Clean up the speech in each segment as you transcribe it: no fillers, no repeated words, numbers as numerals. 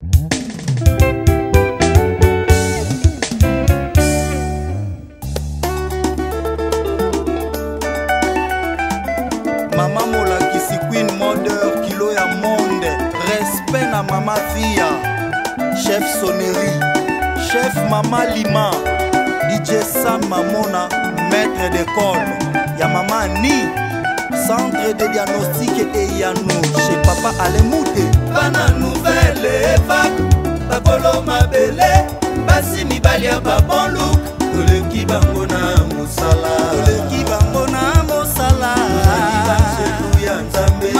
Mama molakisi Queen Mother kilo ya monde. Respect na Mama Via, Chef Sonnerie, Chef Mama Lima, DJ Sam Mamona, maître d'école. Ya Mama Ni, centre de diagnostic et Yano, chez Papa Alemoute. Bana nouvelle époque, bakolo mabele, basi mibali ya babon look, toleki bango na mosala, toleki bango na mosala. Banjeluya Nzambe,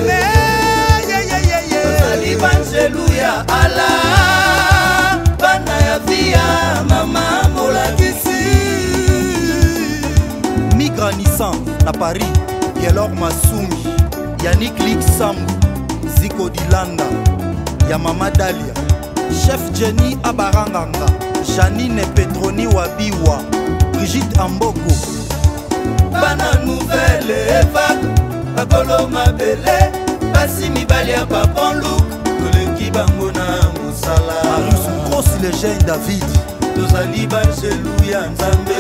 tozali banjeluya Allah, bana ya via mama molakisi. Migra Nissan na Paris, Yelor Masumi, Yannick Lik Sambu, Ziko Dilanda, ya Mama Dalia, Chef Jenny Abaranganga, Janine Petroni Wabiwa, Brigitte Amboko. Bana nouvelle époque, bakolo mabele, basi mibali ya babon look, toleki bango na mosala. Marius Grosse Légende David, tozali banjeluya Nzambe.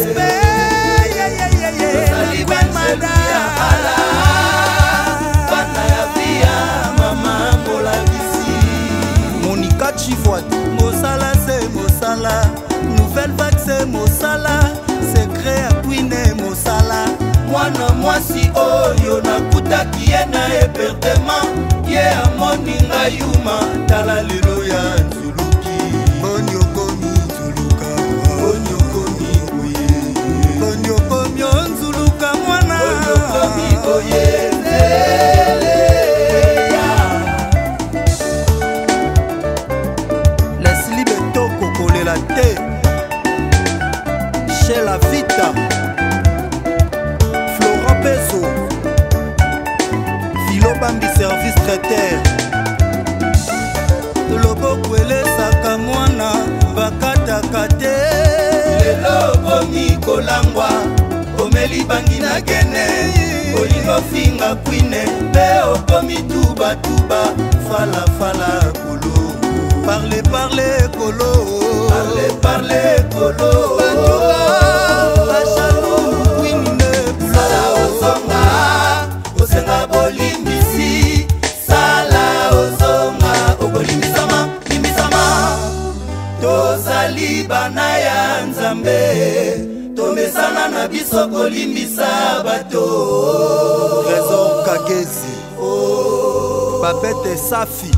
Tozali banjeluya Allah, bana ya via mama molakisi. Monica Chifwad, Mosala c'est mosala, nouvelle vague c'est mosala, secret ya Queen mosala. Mwana mwasi oyo nakutaki ye na hébertement, ye amoni ngai yuma, tala lelo ya nzuluki. Bonyokomi nzuluka, bonyokomi oye, bonyokomi nzuluka mwana, bonyokomi oye Leslie Betoko kolela te, chez la Vita, Florent Peso, Philo Bambi service traiteur, loboko elesaka mwana bakataka te. Lelo komi kolangwa komeli bangi na gene, olingo finga kwine mpe okomi tubatuba, falafala kolo. Parle kolo, parle kolo. Batuba bachalou kwine sala ozonga, osenga bolimbisi, sala ozonga okolimbisama, limbisama. Tozali bana ya Nzambe, tomesana na biso kolimbisa bato. Trésor Kagezi, Babette Safi,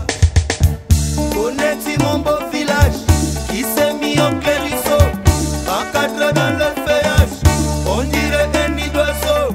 Honnêti mon beau village qui s'est mis en clarisseau, encadré dans le feuillage, on dirait un nid d'oiseau.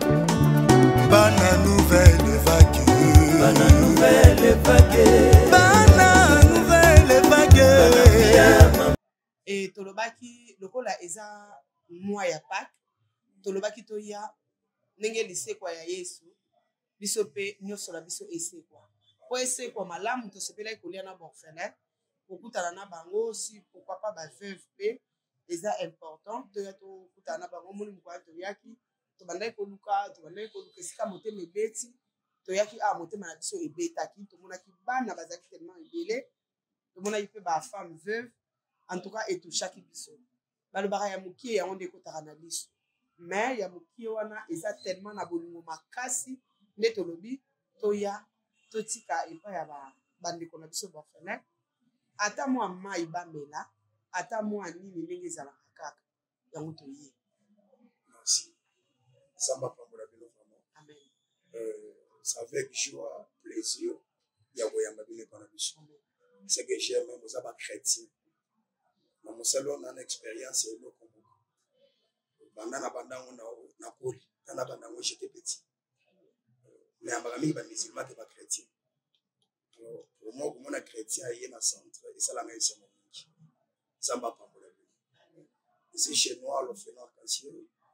Bana nouvelle vague, Bana nouvelle vague, Bana nouvelle vague. Et tolobaki lokola eza mwa ya Pâques, tolobaki toya ndenge lisekwa ya Yesu, biso pe nyonso na biso esekwa. Po esekwa malamu tosepelaki kolia na borphelin, kokutana na bango si pourquoi pas ba veuve pe eza important, toya tokutana na bango moni mokwa toyaki, tobandaki koluka esika motema ebeti, toyaki motema na biso ebetaki, tomonaki bana bazalaki tellement ebele, tomonaki pe ba femme veuve. En tout cas, et tout chaque biso. Balobara ya mukie ya onde kotaka na biso. Mais ya mukie wana eza tellement na bolingo makasi nde tolobi toya totika epa ya bandeko na biso bafene. Ata mwa mai bamela, ata mwa nini ndenge ezalaka kaka. Yango toye. Merci. Samba pambola bino vraiment. Amen. C'est avec joie, plaisir, yagoyamba bino pana biso. C'est que j'aime même aux abats chrétiens. Na mosalo na expérience et le Congo. Banda na banda na poli, na banda ngo j'étais petit. Mais ambarami ba musulman te ba chrétien. Alors pour moi comme on a chrétien y na centre et ça la même c'est mon nique. Samba pambola. Ici chez nous le phénomène cancer.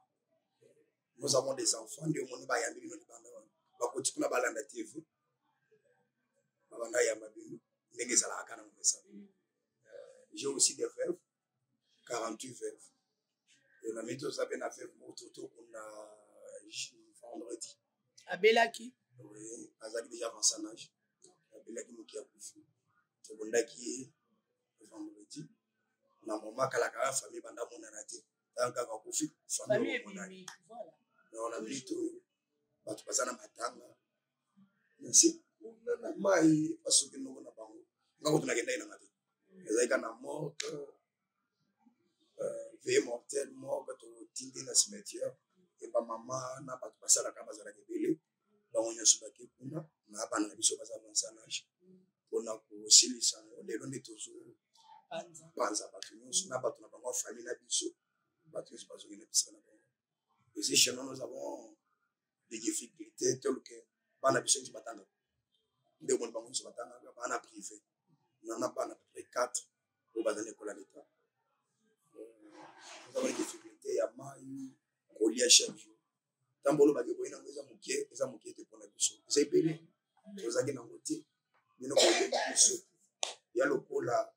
Nous avons des enfants de mon ba yambi no banda. Ba ko tikuna balanda TV. Ba banda yamba bino ndenge ça la kana mo ça. J'ai aussi des veuves, 48 veuves. Et la méthode s'appelle la veuve Mototo qu'on a vendredi. Abelaki? Oui, Azaki déjà avant son âge. Abelaki Moki a bouffé. tobondaki vendredi na moma kalaka famille banda monana te tanga kofi famille monana on a vu tout bato baza na matanga nsi na mai pasuki no na bango ngako tunakenda ina ngati ezaika na mort vie mortel mort bato tindi na cimetière et ba mama na bato basala ka bazala kebele bango nyoso baki kuna na bana biso baza bansanage pona ko silisa lelo ndi tozo panza bato nyoso na bato na bango famille na biso bato nyoso bazoki na bisana bango et si chez nous avons des difficultés telles que bana biso nti batanga nde bon bango nso batanga bana privé nana bana à peu près 4 au bas de l'école à l'état nous avons des difficultés ya mai kolia chaque jour tambolo ba ke boina eza mukie te pona biso c'est pele tozaki na ngote bino ko biso ya lokola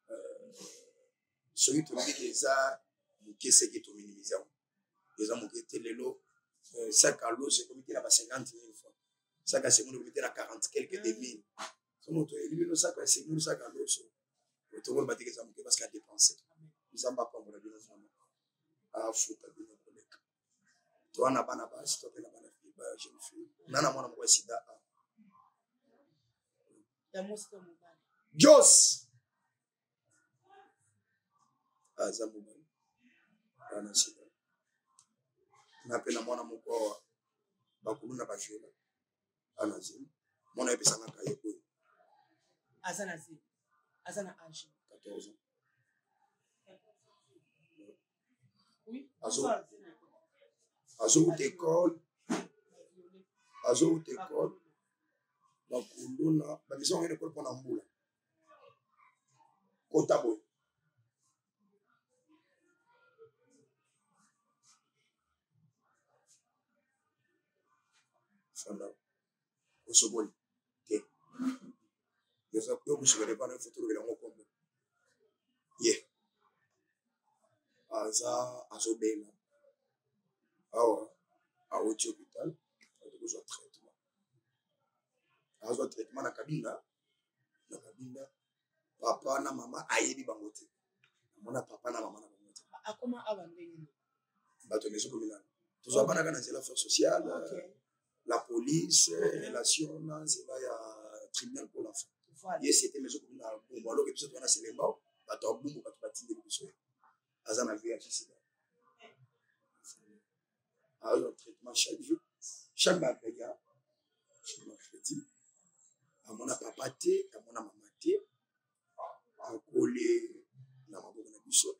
soki to biki eza mukie seki to minimiser eza mukie te lelo sac à l'eau c'est comité là 50 000 fois sac à seconde comité là 40 quelques demi sono to elibino sac à seconde sac à l'eau to ko batike za mukie parce qu'à dépenser nous en pas prendre bino vraiment a futa bino koleka to ana bana ba si to pena bana fi ba jeune fille nana mwana mwa sida ya mosto mobali Jos aza mobali ana sida na pena mwana moko bakulu na bajela ana zim mwana epesanga kaye ko azana zi azana âge 14 ans oui azo d'école bakulu na babisa ngene ko pona mbula kota boy fanda osoboli te yesa ko kusubele bana futuro bela ngokombo ye azobela awa awoti hôpital akozwa traitement na kabinda papa na mama ayebi bango te mona papa na mama na bango te akoma abandeni bato nezo komilana tozwa bana kana nzela force sociale la police relation na nzela ya tribunal pour l'enfant ye c'était mezo komilana bon alors que biso tona selemba bato bumbu bato batinde biso azana VIH sida alors traitement chaque jour chaque mercredi amona papa te amona mama te akole na maboko na biso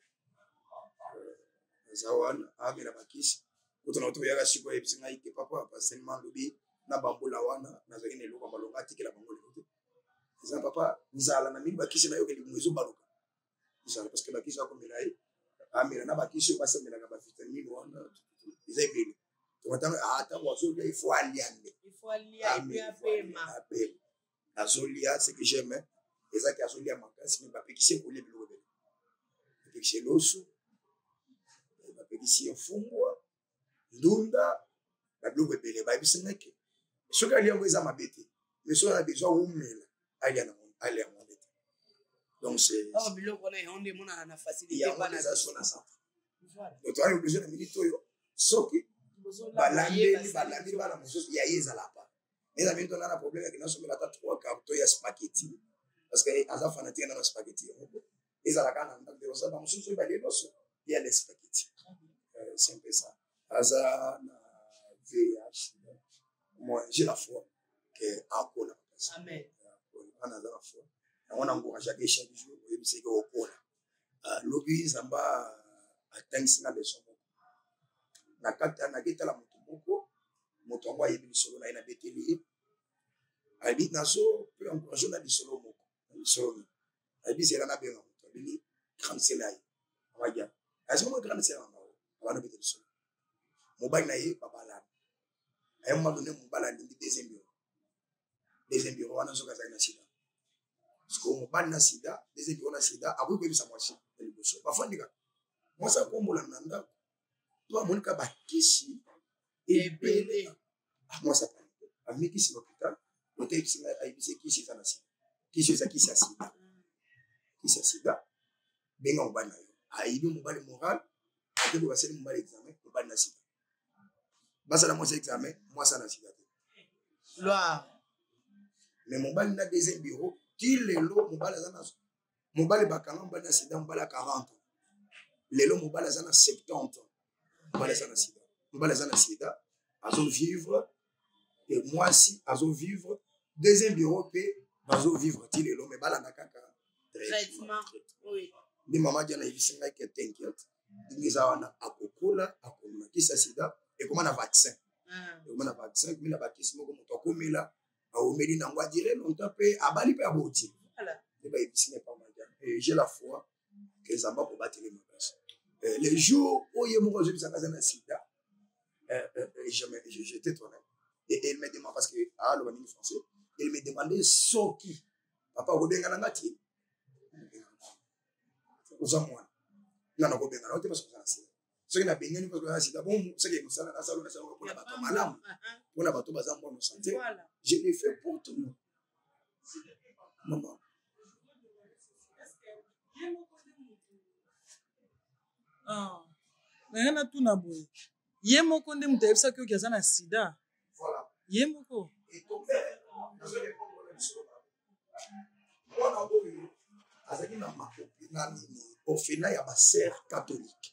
zawana amela bakisi kutona to yaka siko ebisinga ike papa pasellement lobi na bambola wana nazaki ne lokwa balonga tikela bambola te za papa nzala na mimi bakisi na yoke limwezo baluka nzala parce que bakisi akomela ye amela na bakisi basemela ka ba vitamine wana izebele tokatanga ata wazolia il faut alia pema azolia ce que j'aime ezaki azolia makasi mais bapekisi kolia biloko bele bapekisi loso bapekisi mfungwa ndunda babiloko ebele bayebisingaki soki alia yango eza mabe te mais soki ana besoin umela alia yango mabe te donc c'est biloko na yango nde emonana na facilité bana eza so na centre donc toali obligé na minute oyo soki balandi bana mosusu ya ye ezala pa mais na minute ona na problème yaki nasomela ata 3 carton ya spaghetti parce que aza fanatique na spaghetti ezalaka na ndako de osala mosusu oyo balie loso ya les spaghetti c'est un peu ça aza na VIH moi j'ai la foi que akola amen ana za la foi on encourage chaque jour et c'est que okola lobi zamba atangisi na leso na kata na geta la moto ngwa yebi solo na ina beteli abi naso pe encourage na bisolo moko bisolo abi zela na benga moto abi kramsela yi waja aso mo kramsela na wana beteli solo mobali na ye babala ay mo donné mobala ndi deuxième bureau wana soka za na sida sko mobali na sida deuxième bureau na sida abu ko bisa mwasi eli boso bafandika mosa ko mbola nanda to monika bakisi ebele mosa pa amikisi l'hôpital hôtel kisi aibisi kisi za na sida kisi za kisi ya sida kisa sida benga mobali na yo ayibi mobali moral ateko basali mobali examen mobali na sida basala mwasi examen mwasi na sida Loire. mais mobali na deuxième bureau ti lelo mobali aza na mobali bakanga mobali na sida mobali à 40 ans lelo mobali aza na 70 ans mobali aza na sida mobali aza na sida azovivre et mwasi azovivre deuxième bureau mpe bazovivre ti lelo mais balanda kaka Traitement. Oui. nde mama dia nayebisi ngai ke t'inquiète ndenge eza wana akokola akomakisa sida ekoma na vaccin ekoma na vaccin komi na bakisi moko moto akomela aomeli nango adire longtemps mpe abali mpe aboti nde bayebisi ngai pa madia j'ai la foi ke nzambe akobateli makasi les jours oyo moko azobisaka aza na sida j'étais honnête et elle me demande parce que aloba mingi français elle me demandait soki papa okobengana nga ti oza mwana nga nakobengana ote parce que oza na sida soki nabengani parce que oza na sida bon soki mosala nasala mpona bato malamu mpona bato baza mbona santé je l'ai fait pour tout le monde maman nanga natuna boye ye moko nde moto ayebisaki oki aza na sida ye moko mwana oyo azalaki na orphelinat ya basere catholique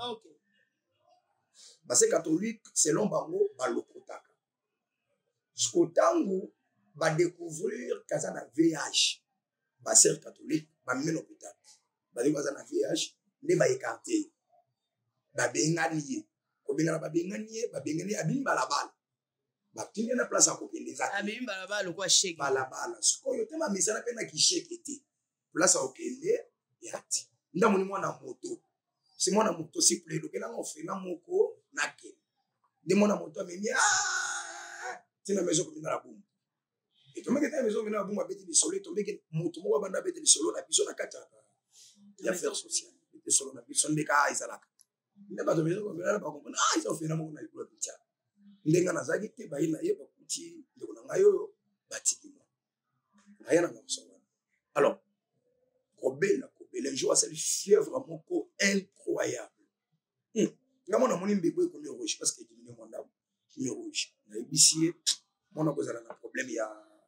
basere catholique selon bango balokotaka jusqu'au ntango badécouvrir kaza na VIH basere catholique bamemi na hôpital badeki baza na VIH nde baécarte ye babengani ye kobengana babengani ye abimi balabala batindi na place akokende eza abimi balabala lokwa sheke balabala sikoyo te bamesana mpe na kisheke te place akokende yati ndamoni mwana moto si mwana moto siple elokelanga ofela moko nakende nde mwana moto amemi tina maison komina na bumu etombeki te maison komina na bumu abeti lisolo etombeki moto moko abanda abeti lisolo na biso na kati ya affaire sociale lisolo na biso ndeka ezalaka nde bato maison komina na bakompona eza ofela moko na likolo pitia ndenge nazalaki te bayi na ye bakuti ndeko na ngai oyo batiki mwa aya nanga kosonga alors kobela un jour asali fièvre moko incroyable nga mwana moni mbebo ekomi rouge parce que edimine mwa ndako mi rouge nayebisi ye mwana kozala na problème ya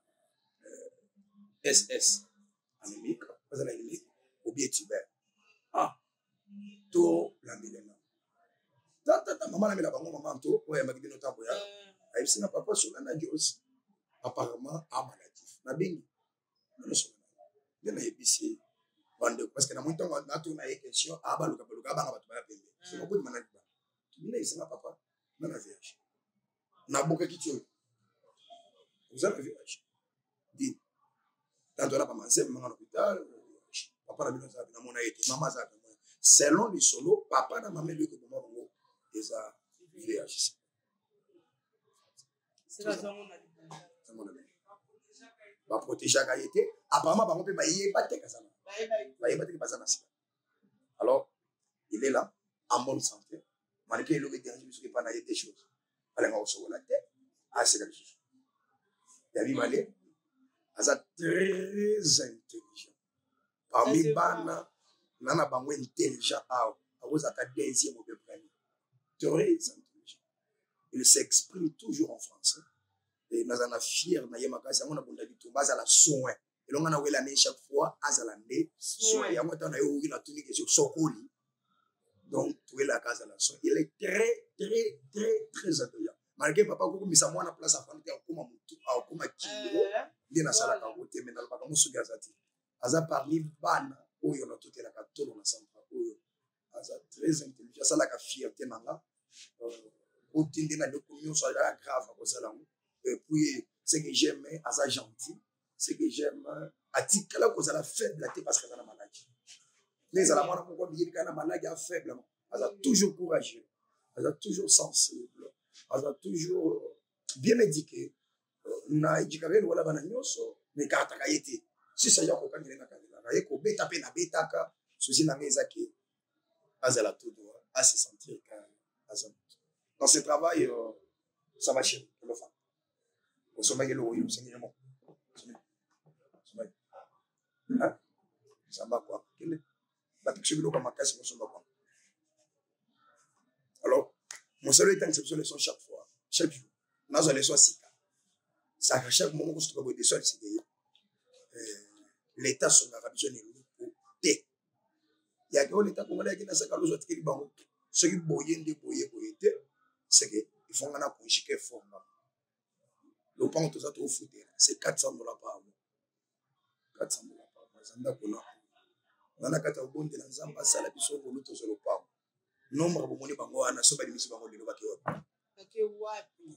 ss anémique aza na anémique obie tuber to lambelena tata mama namela bango mama nto oyo yambaki bino ntango ya ayebisi na papa solana jos apparemment amaladif nabengi nanosolola nde nayebisi bande parce que na mon temps na ye question baluka abanga bato baya pembe sino kodi manaki ba mina isanga papa na VIH na boka kitio vous avez VIH dit tanto la papa nzembe manga hôpital papa na bino za na mona yete mama za na selon les solo papa na maman lui ko mama bango eza VIH c'est la zone ba protéger ka yete apparemment bango pe ba yeba te kasana bayeba te baza na sida alors il est là en bonne santé malgré le dérange parce que pas na des choses alenga osobola te asika lisusu yabi male aza très intelligent parmi bana nana bango intelligent akozaka deuxième au premier très intelligent il s'exprime toujours en français et nazana fier na yemaka sango na bunda bitumba azala soin elonga na wela ne chaque fois azala nde soin yango tana yo na tuni question sokoli donc wela azala soin il est très intelligent malgré papa ko misa mwana place afandi ya kuma mutu au kuma kilo ndi na sala ka wote mais na baka musuki azati aza parmi bana oyo na totela ka tolo na centre oyo aza très intelligent sala ka fierté nanga otindi na ndeko nyonso ala grave ko sala et puis ce que j'aime aza gentil ce que j'aime atikala kozala faible parce que la maladie mais à la mona ko bi kana maladie faible aza toujours courageux aza toujours sensible aza toujours bien éduqué na éducation wala bana nyonso mais kata ka yete si ça ya ko kangela na kangela ko beta pe na betaka souci na ngeza ki azala tout droit à se sentir aza dans ce travail ça va chez le femme au sommet le oui c'est Samba quoi. Bateau biloko makasi mosomba quoi. Alors, mon salut est en exception leçon chaque fois, chaque jour. Nous avons leçon sika. Ça à chaque moment que je trouve des sols c'est l'État son besoin de nous té. Il y a que l'État congolais qui n'a pas le droit de faire bango. Ce qui boyende c'est que il faut qu'on a conjugué forme. Le pan tout ça tout foutre. C'est $400 par mois. $400 par mois. Zanda kona. Nana kata bonde na nzamba sala biso ko luto zo le pan. Nombre de moni bango ana so ba limisi bango lelo ba ke wapi.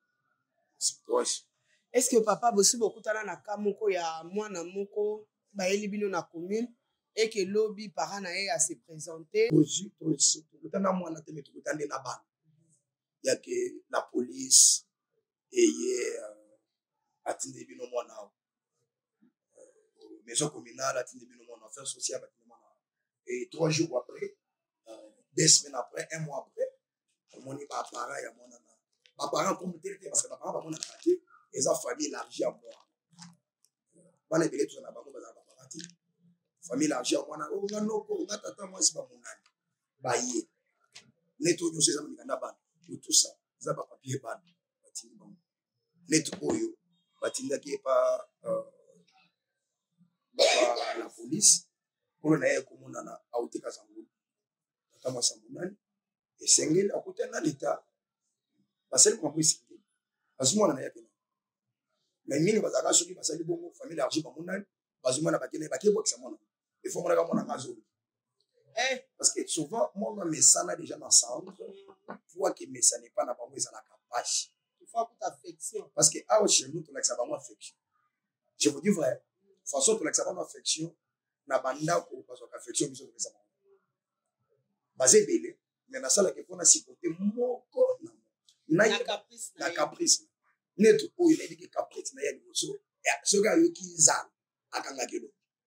Est-ce que papa bosi bokutana na kamoko ya mwana moko bayeli bino na commune et que lobby parent na ye a se présenter aussi kutana mwana te metu kutande na bana ya ke la police eye atinde bino mwana maison communale atinde bino mwana affaires sociales atinde mwana et 3 jours après 2 semaines après 1 mois après moni ba parent ya mwana na ba parent comme tel parce que ba parent ba mona quartier et sa famille élargie à moi bana belé tout na bango ba parent famille élargie à moi na o nganoko ngatata moi c'est pas mon âne ba yé neto nyo seza mikanda bana tout ça za ba papier bana batini bango neto oyo batindaki pa la police pour na ye komona na autika sango tama sambunani et sengel akutana l'état basali ko mwisi bazumana na yake mais mingi bazaka soki basali bongo famille élargie ba monani bazumana bakene bakebokisa mona il faut mona ka mona ngazo parce que souvent moi mes sana déjà ensemble pour que mes ça n'est pas na bango ça la capacité il faut toute affection parce que ah chez nous to la ça affection je vous dis vrai façon to la ça affection na banda ko parce que affection biso to ça basé belé mais na sala ke pona sipoter moko na caprice neto oyo na dit que caprice na ya liboso so ga yo ki nzala akanga kelo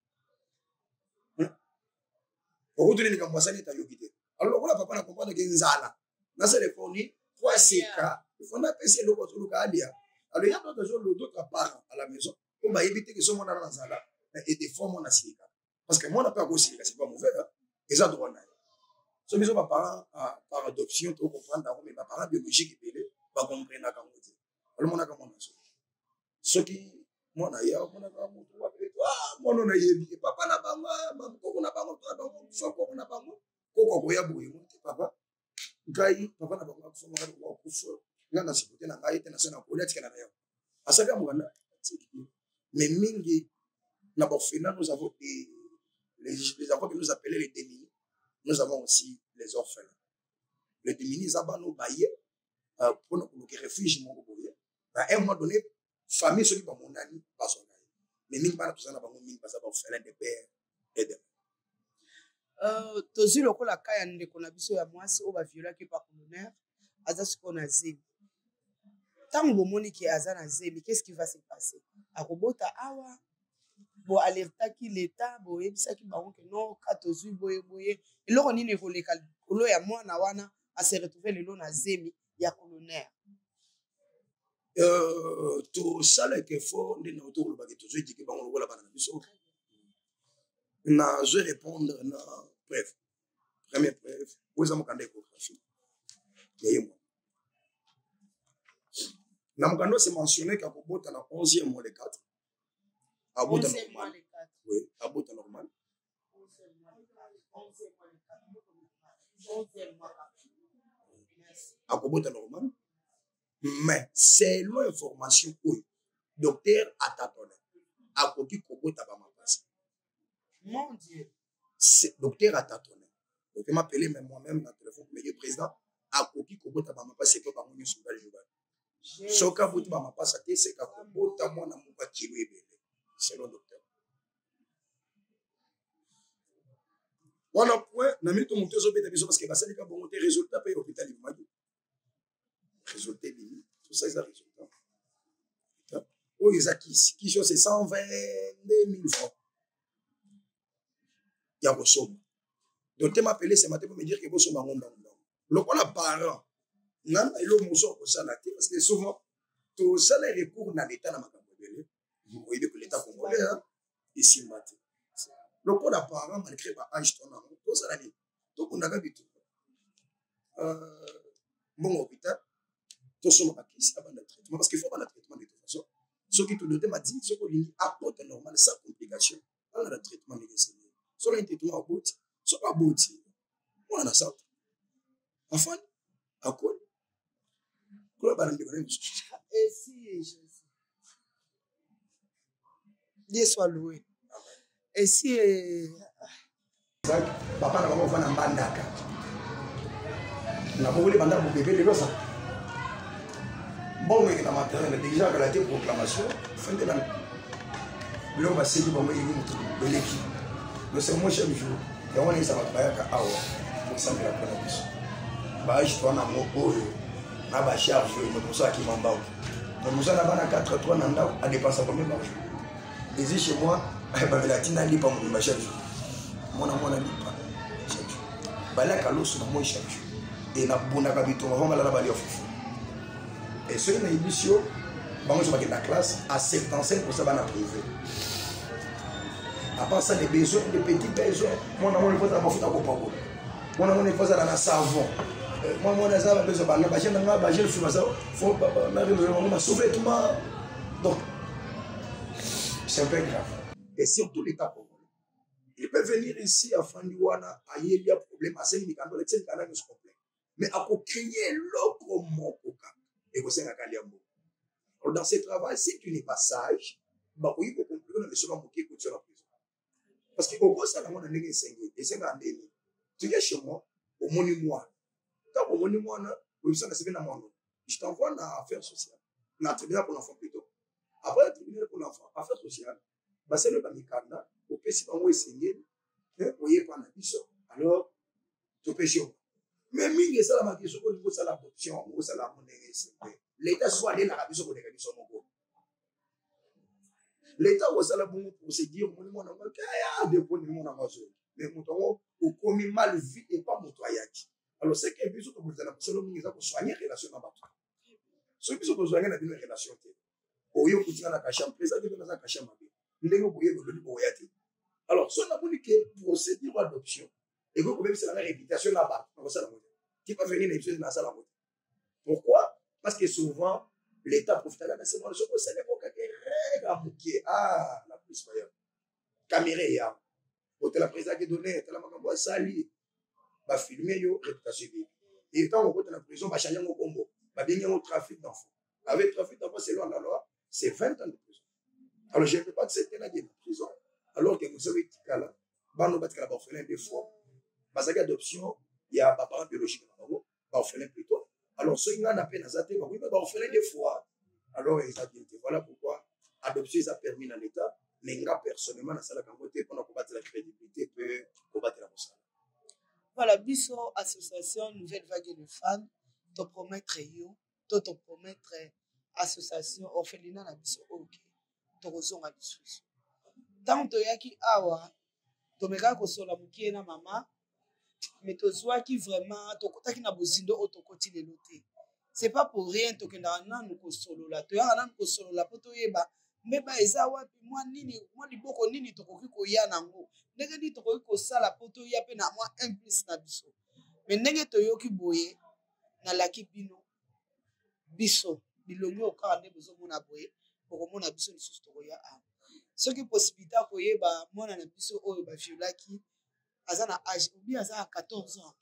okutu ni kamwa sani ta yokite alors ola papa na comprendre que nzala na se téléphone pour seka il faut na pese loko to loka alia alors il y a d'autres parents à la maison pour ba éviter que so mona na nzala et des fois mona sika parce que moi na pas aussi c'est pas mauvais et ça droit na so biso ba parents par adoption to comprendre mais ba parents biologiques belé ba comprendre ka ngote alors mona ka mona so qui mona ya mona ka moto wa pe mona na yebi papa na banga mako na bango to bango so ko na bango ko ya boye mo papa ngai papa na bango ko so mona ko kufu ngana sipote na ngai tena sana ko letika na yo asaka mwana mais mingi na orphelins nous avons les enfants que nous appelons les démunis nous avons aussi les orphelins les démunis zabano baye pour nous que réfugiés mon boye à un moment donné famille ceux qui pas mon ami pas son ami mais mingi bana tout ça na bango mingi parce que orphelins de père et de tozi lokola kaya ndeko na biso ya mwasi o ba violaki par colonel aza siko na zemi tango bomoni ki aza na zemi qu'est-ce qui va se passer akobota awa bo alertaki l'état bo yebisaki bango ke non ka tozwi boye eloko nini ekoleka kolo ya mwana wana ase retrouver lelo na zemi ya colonel to sala ke fo ndi na to ba ke tozwi diki bango lokola bana biso na je répondre na bref première bref vous avez mon échographie yemo na mokando c'est mentionné qu'Akobota na 11e mois le 4 abota normal oui abota normal Akobota normal mais c'est l'information oui docteur atatone akoki kobota ba mapasi mon dieu c'est docteur atatone donc il m'a appelé même moi-même dans téléphone mais président akoki kobota ba mapasi pe ba monyo sur le soka buti ba mapasa te c'est ka kobota mwana muka kilo ebele selon docteur voilà point na mito monte zo beta biso parce que basali ka bongo te résultat pe hôpital Imadi résultat bini tout ça ça résultat oh ils a qui c'est 122 000 francs ya bosomo docteur m'a appelé ce matin pour me dire que bosomo ngomba lokola parent non il a moso ko sala te parce que souvent tout ça les recours na l'état na makambo belé vous voyez que l'état congolais ici matin Le code apparent, malgré ma âge, tout ça, tout on a l'habitude. Bon hôpital, tout ça, on a traitement. Parce qu'il faut avoir un traitement de toute façon. Ce qui te le m'a dit, ce qui apporte normal, sans complication, on a le traitement de l'enseignement. Soit un traitement à bout, soit à bout. On a ça. Enfin, à quoi? Et si Jésus, Dieu soit loué. Et si papa na maman vana mbandaka na bobole banda bébé le losa bon mais na matériel déjà que la proclamation fin de l'année le va sédu bon mais il mutu beleki le c'est moi chaque jour et on est ça va bayaka awa pour ça que la connaissance ba je toi na mo oyo na ba charge yo pour ça qui m'embao donc nous avons na 4-3 nanda à dépenser combien par jour ici chez moi ba la tina li pas mon chaque jour mon lipa chaque jour balaka loso na moi chaque jour et na bonaka bitonga vraiment la bali ofufu et ceux na émission bango sur la classe à 75% bana privé à part ça les besoins les petits besoins mon faut ça mafuta ko pako mon faut ça na savon mon ça besoin bana ba jena nga ba jena fuma ça faut na réellement sous-vêtements donc c'est un peu grave et surtout l'état congolais. Il peut venir ici à Fandiwana, à Yélia, problème, à Sénégal, le Tchèque, à se complet. Mais à créer l'autre mot au cap. Et vous savez, alors, dans ce travail, si tu n'es pas sage, bah, oui, vous comprenez, mais souvent, vous êtes sur la prison. Parce que, au gros, ça, on a un sengi, et c'est un déni. Tu viens chez moi, au monument. Quand au monument, vous savez, c'est bien à mon nom. Je t'envoie dans l'affaire sociale. Dans le tribunal pour l'enfant plutôt. Après le tribunal pour l'enfant, affaire sociale, bah, c'est le Bamikanda. Au PC, on va essayer, voyez pas la biso. Alors, tu peux chier. Mais mille ça la question au niveau de l'adoption, au ça la monnaie. L'État soit allé dans la biso pour les biso mon l'État au ça la bon procédure, mon nom a déposé mon nom mais mon temps au commis mal vite et pas motoyage. Alors c'est que biso pour vous la selon nous pour soigner relation dans bateau. Ce biso pour soigner la relation. Au yo kutina na kasha président de na kasha mabe. Ndenge boye ko doni boyati. Alors, si on a voulu que procédure d'adoption, et que même c'est la réputation là-bas, on va ça la monnaie. Qui peut venir les dans la monnaie. Pourquoi? Parce que souvent, l'État profite de la séance, c'est l'époque qui est ah, la police paye. Caméra, ya. La présidente qui donnait, la maman sali, va filmer yo réputation. Et quand on va dans la prison, va changer mon combo, va bien au trafic d'enfants. Avec le trafic d'enfants, selon la loi, c'est 20 ans de prison. Alors, je ne veux pas que c'était là qui est en prison. Alors que vous savez que là, on va orphelin des fois. Parce que l'adoption, il y a un parent biologique, orphelin plutôt. Alors, ceux qui ont à peine à zater, oui, mais orphelin des fois. Alors, ils ont dit, voilà pourquoi l'adoption, ça a permis dans l'État. Mais moi, personnellement, dans la côté, pour combattre la crédibilité, peut combattre la bourse. Voilà, biso association Nouvelle Vague de Femmes, te promettre yo, te promettre association orphelinat na biso ok, te rozonga lisusu. Tant toyaki awa, tomeka kosola mukie na mama, mais tozwaki vraiment, tokotaki na bozindo o tokoti lelo te. C'est pas pour rien tokenda nanu kosolola, toyaka nanu kosolola po toyeba mbeba eza wapi mwa nini, mwa liboko nini tokoki koya nango. Ndenge ni tokoki kosala po toya pe na mwa implice na biso. Mais ndenge toyoki boye na laki bino biso bilongi okaka nde bozomona boye okomona biso lisusu tokoya awa. Soki possibilité koyeba mwana na biso oyo baviolaki aza na âge obi aza na 14 ans.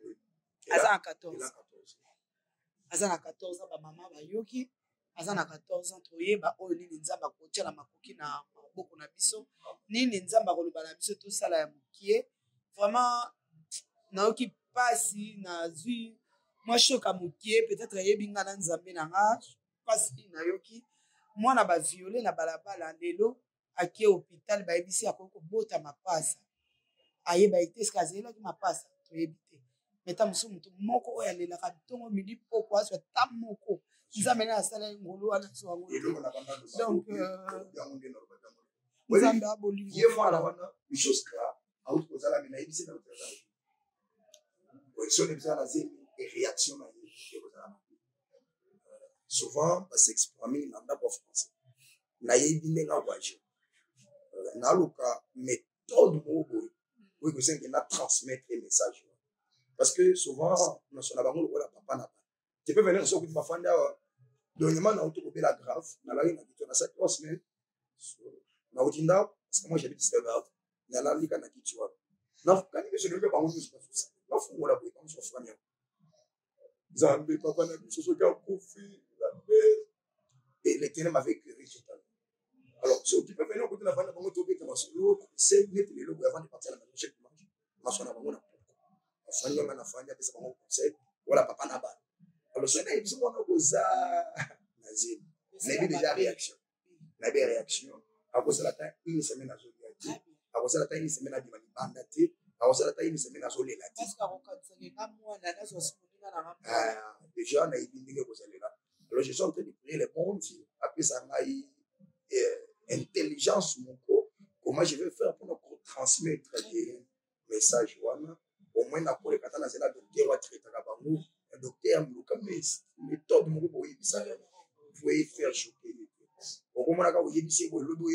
Aza na 14 ans. Aza na 14 ans ba mama bayoki aza na 14 ans toyeba oyo nini nzamba kotia na makoki na maboko na biso nini nzamba koloba na biso tosala ya mokie vraiment naoki pasi na zwi moi choka mokie peut-être yebi nga na nzambe na nga pasi nayoki mwana ba violé na balabala lelo akie hôpital bayebisi akoki kobota mapasa ayeba ete eske azelaki mapasa toyebi te meta mosusu moto moko oyo alelaka ntongo midi poko azwa ta moko nzambe na asala ngolo wana so donc nzambe abolingo mwana wana chose grave out kozala mina yebisi na kozala position de bizarre et réaction na souvent parce s'exprimer dans la français na yebi ndenga waje na luka mais méthode oui que c'est qu'il a transmettre les messages parce que souvent on a bango le papa na tu peux venir sur que tu vas faire dernièrement na auto la grave na la na kitu na 3 semaines na utinda parce que moi j'habite Stewart na la lika na kitu na quand je le fais bango je pas ça na fumo la boy comme sur famille Zambé papa na biso so ka kofi la mère et l'Éternel m'avait éclairé totalement. Alors, ceux qui peuvent venir au côté de la fin de la banque, c'est mettre les logos avant de partir à la maison chaque dimanche. Ma soeur n'a pas mon apport. Ma famille m'a fait un peu mon conseil. Voilà, papa n'a pas. Alors, ce n'est pas mon opposant. Nazim. N'a déjà réaction. N'a pas réaction. À cause de la taille, une semaine à Zoli. À cause de la taille, une semaine à Dimani Bandati. À cause de la taille, une semaine à Zoli. Déjà, on a été que vous allez là. Alors, je suis en train de prier les mondes. Après, ça m'a eu intelligence, mon corps. Comment je vais faire pour nous transmettre des messages. Au moins, on a docteur va traiter un docteur, méthode, vous pouvez faire choquer. Au moment où vous avez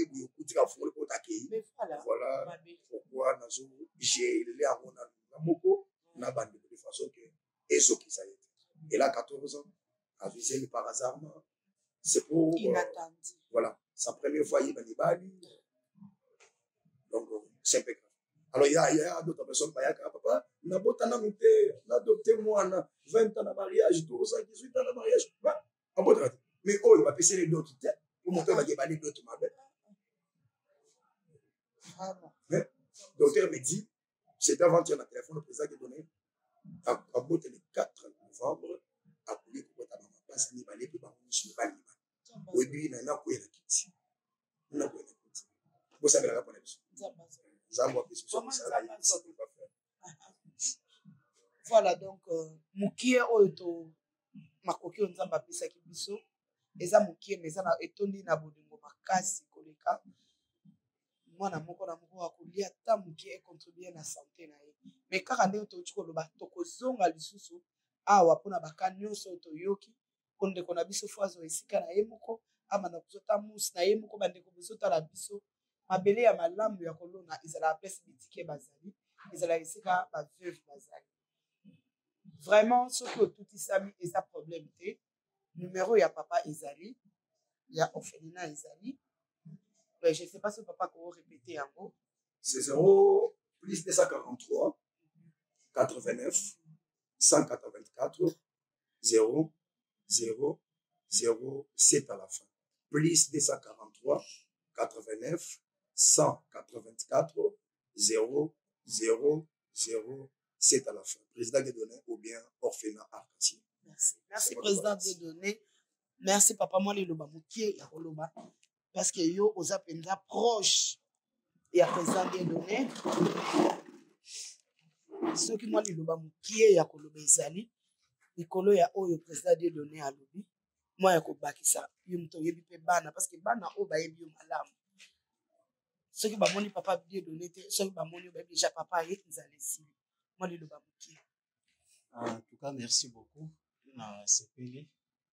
voilà pourquoi j'ai l'air de façon que et là, 14 ans, à viser par hasard, c'est pour. Voilà, sa première fois, il va y donc, c'est impeccable. Alors, il y a d'autres personnes qui disent papa, on a adopté moi, 20 ans de mariage, 12 ans, 18 ans de mariage. Mais oh, il va passer les d'autres têtes pour montrer qu'il va y d'autres ma belle. Mais le docteur me dit, c'était avant-hier, le téléphone, le président qui a donné, à bout le 4 novembre, à couler pour ta maman, parce qu'il va aller pour je ne vais pas aller. Oui, il y a un peu de kit. Vous savez la réponse. Voilà, donc, Moukie Oto, Makoki Onzamba Pisaki Biso, Eza Moukie, mais Zana Etondi Nabodingo Makasi Koleka. Moi, na moko akolia ta Moukie et contribuer à la santé. Mais quand on est au Chikoloba, Tokozonga Lisusu, awa pona bakanyo soto yoki. Konde kona biso foazo esika na yemoko amana kozota mus na yemoko bande ko bozota la biso mabele ya malamu ya kolona ezala place bitike bazali ezala esika ba veuve bazali vraiment ce que tout isami eza problème te numéro ya papa ezali ya orphelinat ezali mais je sais pas si papa ko répéter yango c'est 0 plus 243 89 184 0 0 0 7 à la fin. Plus 243 89 184 0 0 0 7 à la fin. Président Guédonné ou bien orphelinat Arc-en-Ciel. Merci. Merci président Guédonné. Merci papa moi les loba mukie ya koloba parce que yo oza penza proche ya président Guédonné. Ce qui moi les loba mukie ya koloba ezali likolo ya oyo président de donner à lobi moi ya kobakisa yo mto yebi pe bana parce que bana o ba yebi yo malamu ceux qui ba moni papa de donner te ceux qui ba moni ba déjà papa ye nzalesi moi le loba mukie en tout cas merci beaucoup na sepeli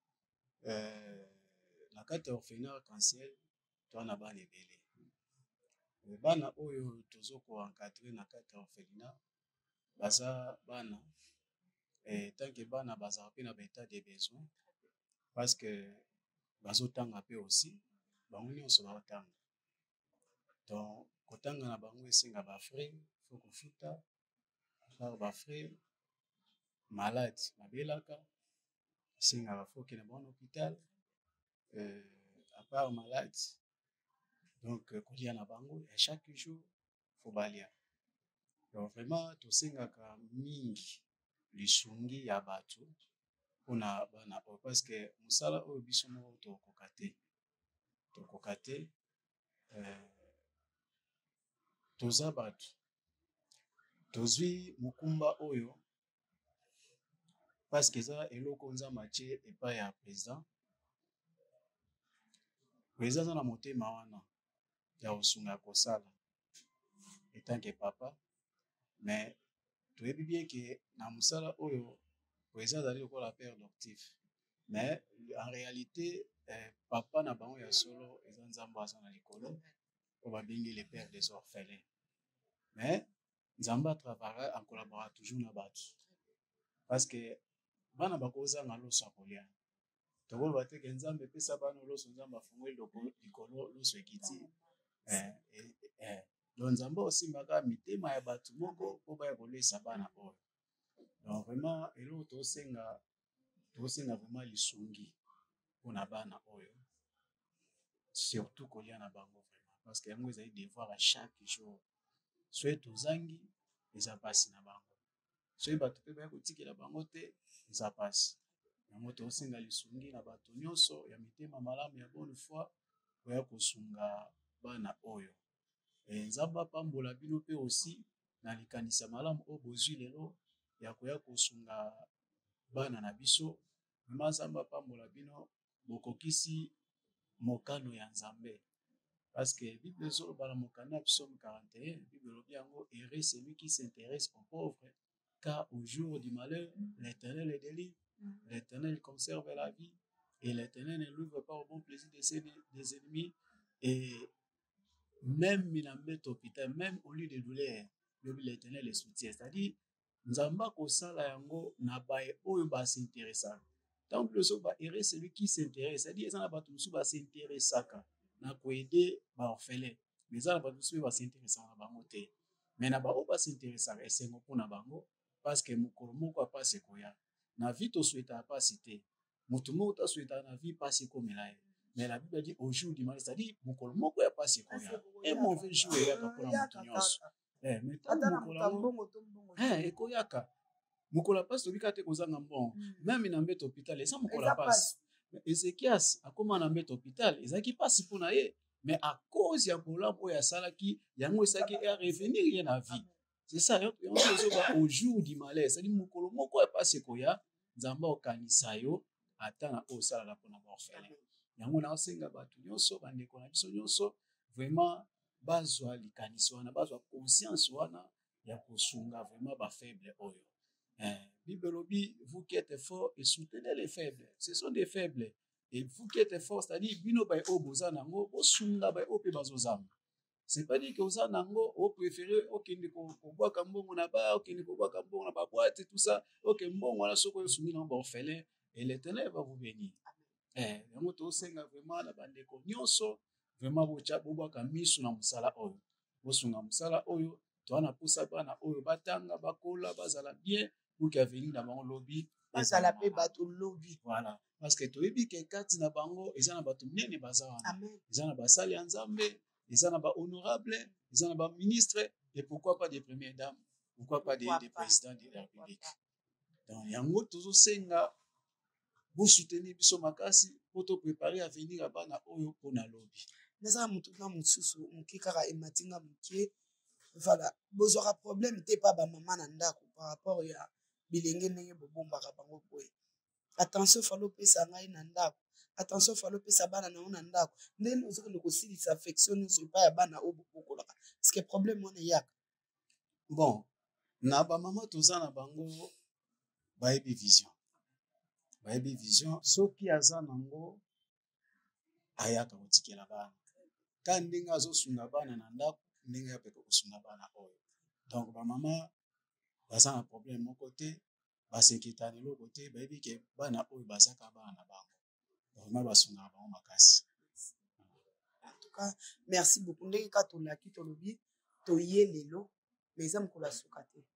na kati orphelinat Arc-en-Ciel to na bana ebele bana oyo tozo ko encadrer na kati orphelinat baza bana tant que bana bazala pe na état de besoin parce que bazotanga pe aussi bango nyonso baotanga donc kotanga na bango esenga bafrais faut kofuta par bafrais malade babelaka esenga faut ke na bango na hôpital à part malade donc kolia na bango ya chaque jour faut balia donc vraiment tosengaka mingi lisungi ya bato mpona bana oyo parce que mosala oyo biso moko tokoka te toza bato tozwi mokumba oyo parce que eza eloko nzambe atie epai ya président aza na motema wana ya kosunga ya kosala etanke papa mais toyebi bien ke na mosala oyo président azali lokola père adoptif mais en réalité papa na bango ya solo eza nzambe aza na likolo oyo babengi le père des orphelins mais nzambe travaille en collaborant toujours na bato parce que bana bakozanga loso akolia tokoloba te ke nzambe epesa bana loso nzambe afungoli likolo loso ekiti donc nzambe osimbaka mitema ya bato moko mpo baya kolesa bana oyo donc vraiment eloko tosenga vraiment lisungi mpona bana oyo surtout kolia na bango vraiment parce que yango ezali devoir à chaque jour soki tozangi eza mpasi na bango soki bato mpe baya kotikela bango te eza mpasi yango tosenga lisungi na bato nyonso ya mitema malamu ya bonne foi koya kosunga bana oyo nzambe apambola bino mpe aussi na likanisa malamu oyo bozwi lelo ya koya kosunga bana na biso vraiment nzambe apambola bino bokokisi mokano ya nzambe parce que bible ezoloba na mokano ya psaume 41 bible elobi yango heureux celui qui s'intéresse aux pauvres car au jour du malheur l'éternel est délivre, l'éternel conserve la vie et l'éternel ne l'ouvre pas au bon plaisir des ennemis et même minambet hôpital même au lieu de douleur l'éternel les soutient c'est-à-dire nzamba kosala yango na baye oyo basinteresaka tant plus ba heureux celui qui s'intéresse c'est-à-dire eza na bato mosusu basinteresaka na koede baorphelin mais eza na bato mosusu basinteresaka na bango te mais na bao basinteresaka esengo mpona bango parce que mokolo moko apasi ekoya na vie toswetaka pasi te moto moko taswetaka na vie pasi ekomela ye mais la Bible dit au jour du malheur c'est-à-dire mokolo moko ya pasi ekoya un mauvais jour eyaka mpona moto nyonso mais ekoyaka mokolo ya pasi tobika te kozanga mbongo meme na mbeto hôpital eza mokolo ya pasi Ezekias akoma na mbeto hôpital ezalaki pasi mpona ye mais à cause ya bolamu oyo asalaki yango esalaki ya revenir ye na vie c'est ça yango ezoba au jour du malheur c'est-à-dire mokolo moko ya pasi ekoya nzambe okanisa yo ata na oyo osalaka mpona baorphelin yango naosenga bato nyonso bandeko na biso nyonso vraiment bazwa likanisi wana bazwa conscience wana ya kosunga vraiment bafaible oyo Bible lobi vous qui êtes forts et soutenez les faibles ce sont des faibles et vous qui êtes forts c'est-à-dire bino baye oyo boza nango bosunga baye oyo mpe bazozanga c'est pas dire que oza nango opréféré okende kobwaka mbongo na ba okende kobwaka mbongo na baboite et tout ça ok mbongo wana soki oyosungi nango baorphelin et l'éternel va vous bénir yango tosenga vraiment na bandeko nyonso vraiment bobwaka miso na mosala oyo bosunga mosala oyo toana posa bana oyo batanga bakola bazala bien pour que avenir na bango lobi bazala pe bato lobi voilà parce que toyebi ke kati na bango eza na bato minene baza wana eza na basali ya nzambe eza na bahonorable eza na baministre et pourquoi pas des premières dames pourquoi pas des présidents de la république donc yango tozosenga bosoutenir biso makasi po toprépare avenir ya bana oyo mpona lobi nazala motuna mosusu moke kaka ematinga moke voilà bozwaka problème te pa bamama na ndako par rapport ya bilenge ndenge bobombaka bango boye attention falo opesa ngai na ndako attention falo opesa bana nango na ndako ndenge ozokende kosilisa affection nyonso epai ya bana oyo bobokolaka parceke problème wana eyaka bon na bamama toza na bango bayebi vision soki aza nango ayaka kotikela bana ka ndenge azosunga bana na ndako ndenge apeka kosunga bana oyo donc bamama baza na problème moko te basekitana eloko te bayebi ke bana oyo bazaka bana na bango vraiment basungaka bango makasi en tout cas merci beaucoup ndenge ka tolaki tolobi toye lelo mais eza mokolo asuka te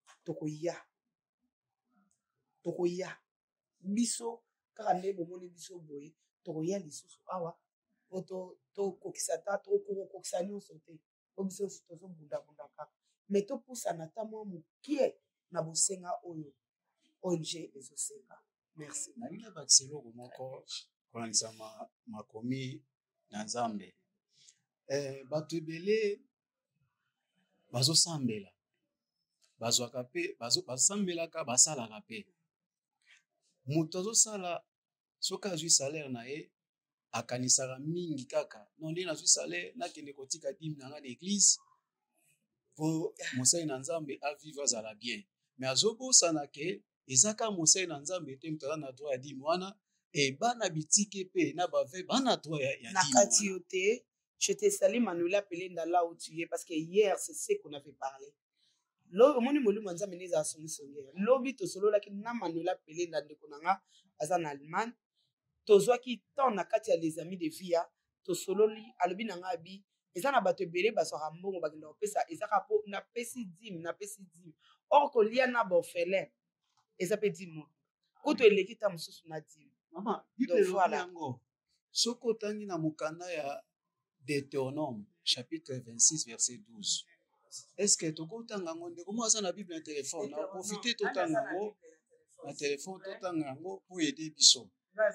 tokoya biso kaka nde bomoni biso boye tokoya lisusu awa tokokisa ta tokokokisa nyonso te po biso nyonso tozobundabunda kaka mais topusana ata mwa mokie na bosenga oyo ONG ezosenga merci nalingi bakisa eloko moko kolandisa makomi na nzambe bato ebele bazosambela bazwaka mpe basambelaka basalaka mpe moto azosala soki azwi salaire na ye akanisaka mingi kaka non nde nazwi salaire nakende kotika dime na nga na église po mosali na nzambe avivre azala bien mais azobosana ke eza kaka mosali na nzambe te moto aza na droit ya dime wana e bana bitike mpe na bave bana droit ya na kati yo te Je te salue, Manuela Pelenda, là où tu es, parce que hier, c'est ce qu'on avait parlé. Moni molu manza meneza songi songi. Lobi to solo la ki na Manuela Pelenda de konanga azan Allemagne. Tozwa ki ton na kati ya les amis de via to solo li alobi nanga bi eza na bato ebele baso rambongo bakenda opesa eza kapo na pesi dim. Or ko lia na borfelin eza pe dim. Kuto eleki ta mususu na dim. Mama, Bible lobi yango. Soko tangi na mukanda ya Deutéronome chapitre 26 verset 12. Est-ce que tu as comment ça la Bible na téléphone na profiter tout temps ngo na téléphone tout temps ngo pour aider biso.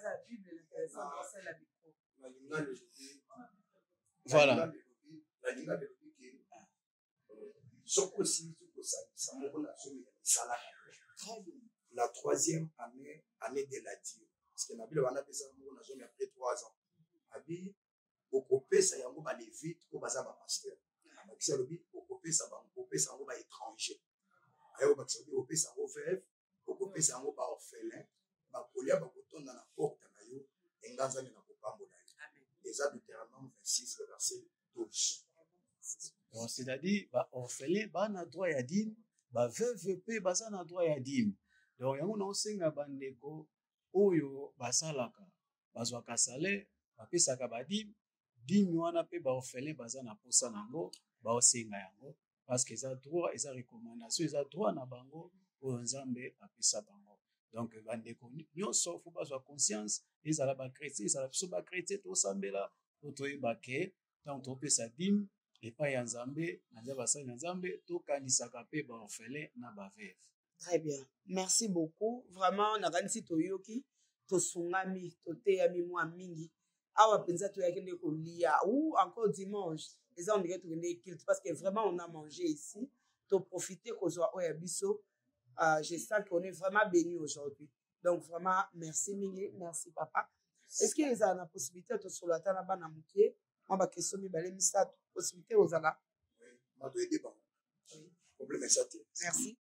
Voilà. La troisième année de la dîme. Parce que la Bible a fait ça après 3 ans. Abi okopesa yango ba lévite ko baza ba pasteur. Bakisa lobi okopesa yango ba étranger. Ayo bakisa lobi okopesa yango veuve, okopesa yango ba orphelin, ba kolia ba kotonda na porte na yo enganza na kopambola. Eza Deutéronome 26 verset 12. Donc c'est-à-dire ba orphelin ba na droit ya dîme, ba veuve pe baza na droit ya dîme. Donc yango na osenga bandeko oyo basalaka bazwaka salaire bapesaka ba dîme wana pe ba orphelin baza na posa nango ba osenga yango parce que eza droit eza recommandation eza droit na bango oyo Nzambe apesa bango. Donc bandeko nyonso faut bazwa conscience ezala ba chrétien ezala biso ba chrétien to sambela to toyeba ke tant topesa dîme epai ya Nzambe na nzambe basali na Nzambe tokanisaka pe ba orphelin na ba veuve. Très bien. Merci beaucoup. Vraiment, na ganisi toyoki, to sungami, to teyami mwa mingi. Awa penza to yakende ko lia ou encore dimanche. Les gens dirait to kende kilt parce que vraiment on a mangé ici. To profiter ko zo oya biso. Je sens qu'on est vraiment béni aujourd'hui. Donc vraiment merci mingi, merci papa. Est-ce qu'il y a la possibilité de sur la tana bana mukie? Moi ba question mi balé misa possibilité aux ala. Oui, ma doit aider ba. Problème est ça. Merci.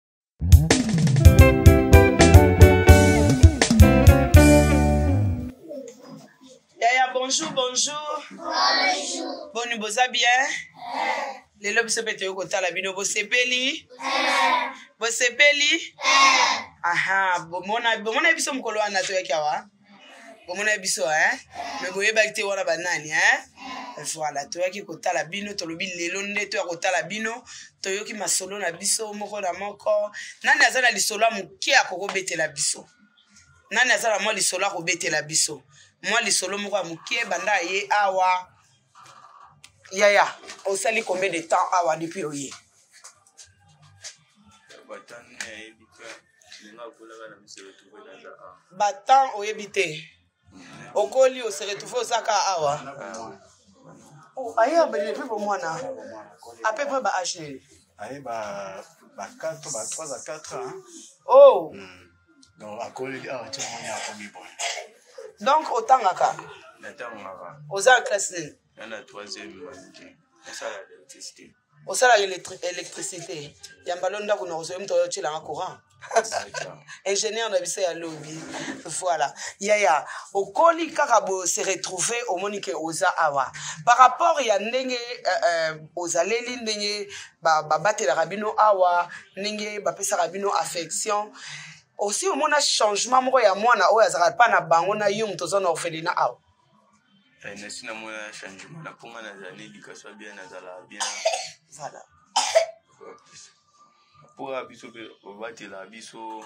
Yaya, bonjour. Bonjour. Bon, boza bien? Les lobes se pètent au côté la bino, bo sepeli? Bo sepeli? Aha, bomona biso mkolo wana to yakiawa? Bomona biso, mais boye bakte wana banani, Voilà, to yaki kota la bino, to lobi lelo nde to yakota la bino, to yoki masolo na biso moko na moko. Nani azala lisolo muke akoko bete la biso. Nani azala mo lisolo akoko bete la biso. Moi lisolo moko muke banda ye awa. Yaya, on sali combien de temps awa depuis oye? Batan oyebite. Okoli o se retrouver osaka awa. Oh, aïe, ben les plus pour moi là. À peu près bah âgé. Aïe ba 4 ba 3 à 4 ans. Oh. Donc à cause tu m'as commis bon. Donc autant ngaka. Aux en classe. Dans la 3e année. Ça l'électricité. Au ça l'électricité. Yambalonda ko no so mto yochi la courant. Ingénieur na biso ya lobby. Voilà. Yaya, okoli kakabo se retrouver au monique oza awa. Par rapport ya ndenge aux aleli ndenge ba batela rabino awa, ndenge ba pesa rabino affection. Aussi au mona changement moko ya mwana oyo azaka pa na bango na yum tozo na orphelinat awa. Nasi na mona changement na ponga na zali likaswa bien na zala bien. Voilà. Pour abiso batela biso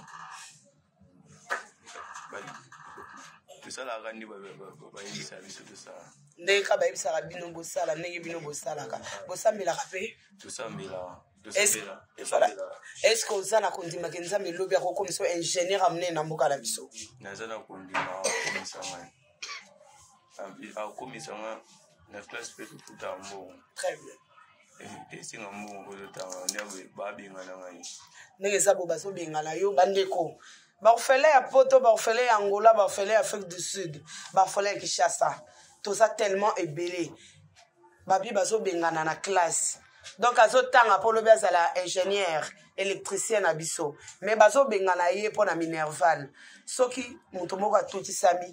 tout ça la randi ba yisa biso tout ça ndeka ba yisa rabino bosala ndenge bino bosala ka bosambela kape tout ça mbela est-ce que vous avez kondima kenza melobi ako comme so ingénieur amné na mboka la biso nazana kondima komisanga komisanga na classe pe tout ambo très bien et ngambo kolotanga nyawe babingana ngai ndenge zabo baso bengala yo bandeko ba orphelin ya poto ba orphelin ya Angola ba orphelin ya Afrique du Sud ba orphelin ya Kinshasa tout ça tellement ébélé babi baso bengana na classe donc azo tanga polo bazala ingénieur électricien na biso mais baso bengana ye pona minerval soki muto moko atoti sami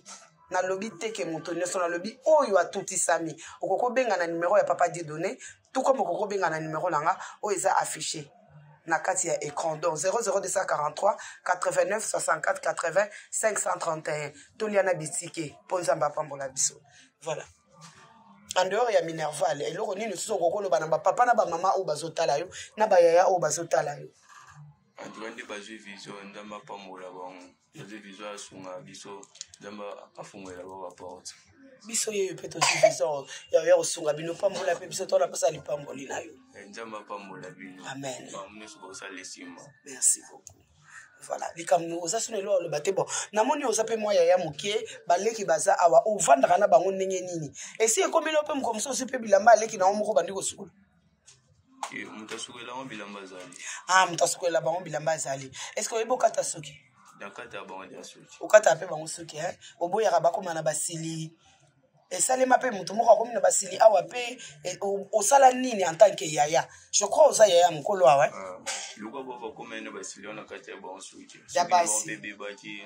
na lobby teke moto nyonso na lobby oyo atutisami okoko benga na numéro ya papa Dieudonné tout comme okoko benga na numéro nanga oyo eza affiché na kati ya écran donc 00243 89 64 80 531 toliana bitike ponza mbapambola biso voilà en dehors ya Minerval eloko nini susu okokoloba na bapapa na bamama oyo bazotala yo na bayaya oyo bazotala yo Andwande bazwi vision ndamba pambola bango bazwi vision asunga biso ndamba afungwela ba porte biso yeyo pe tozwi vision ya osunga bino pambola pe biso tola pesa lipamboli na yo ndamba pambola bino amen bamuneso bosalesima merci beaucoup voilà likamno oza sunelo le bate bon namoni oza pe moya ya mokie baleki baza awa ovandaka na bango ndenge nini esi ekomelo pe mkomso osi pe bilamba aleki na omoko bandi kosukula mutasukela ngo bilamba zali mutasukela bango bilamba zali est-ce que oyebo kata suki dakata bango dia suki okata pe bango suki oboyaka bakoma na basili esalema pe mutu moko akomi na basili awa pe osala nini en tant que yaya je crois oza yaya mokolo awa luka baba komene basili ona kata bango suki ya basi bebe baki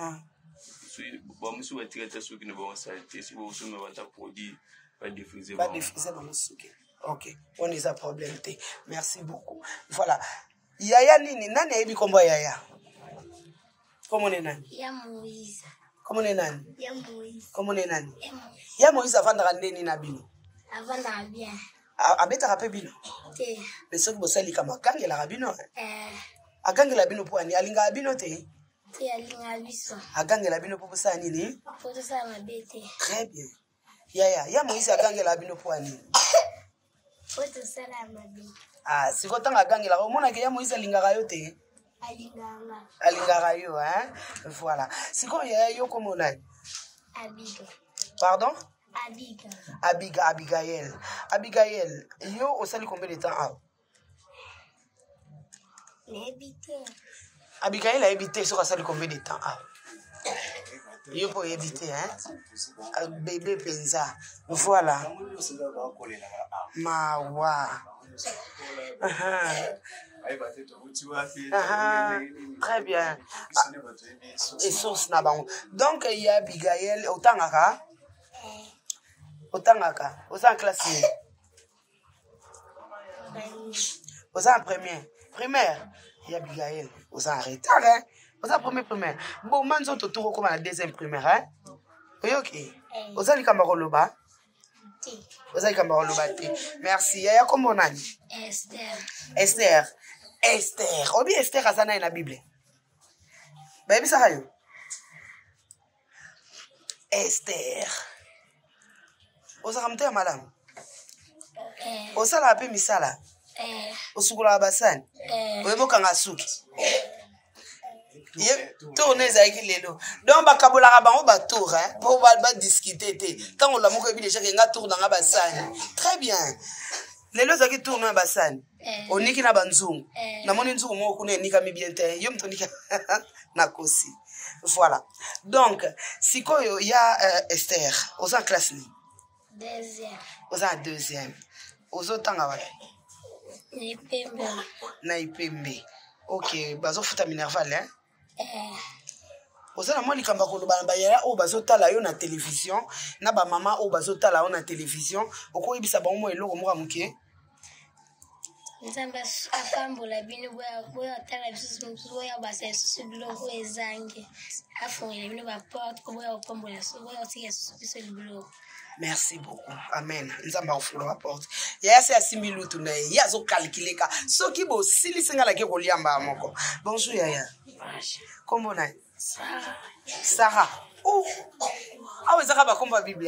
bamusu batikata suki ne bango salite si bo sume bata produit ba diffuser bango suki ok on est à problème te merci beaucoup voilà yaya nini nani ayebi kombo yaya comment on est nani ya Moïse comment on est nani ya Moïse comment on est nani ya Moïse avandaka ndeni na bino avandaka bien abetaka pe bino te mais soki bosalika makangelaka bino agangela bino po ani alingaka bino te te alinga biso agangela bino po bosala nini po tosala mabe te très bien ya Moïse agangela bino po ani po tosala mabe siko tanga agangelaka omonake ya Moïse alingaka yo te alingaka yo voilà siko yaya yo komona Abiga pardon Abigail yo osali combien de temps Abigail a habité sur asali combien de temps yo pour habiter bébé penza voilà mawa très bien et source na bango donc il y a Abigail otangaka oza en classe oza en primaire il y a Abigail oza en retard oza primaire bon manzo totoko comme la deuxième primaire oyoki oza likamba koloba oza likamba koloba te merci yaya kombo nani Esther obi Esther azana na Bible bayebisaka yo Esther ozaka moto ya malamu osalaka mpe misala osukolaka basani oyebokanga suki tourne ezalaki lelo donc bakabolaka bango batour mpo badiscute te ntango olamuka oyebi deja kenga tour nanga basani très bien lelo ezalaki tourne ya basani oniki na banzungu namoni nzungu moko kuna enikami bien te yo moto onika na kosi voilà donc sikoyo ya Esther oza en classe ni oza en deuxième ozotanga wapi na Ipembe ok bazofuta Minerval oza na mwa likambo koloba na bayaya oyo bazotala yo na télévision na bamama oyo bazotala yo na télévision okoyebisa bango mwa eloko moko moke nzambe apambola bino boyotala biso boya basa lisusu biloko ezange afungela bino baporte ko boya opambola boyotika lisusu biso biloko. Merci beaucoup. Amen. Nzamba ofula la porte. Ya se asimbi lutu na ye. Ya zo calculer soki bo sili singa la ke koliamba moko. Bonjour yaya. Kombo na? Sarah. Oh. Ah ouais, Sarah ba komba Bible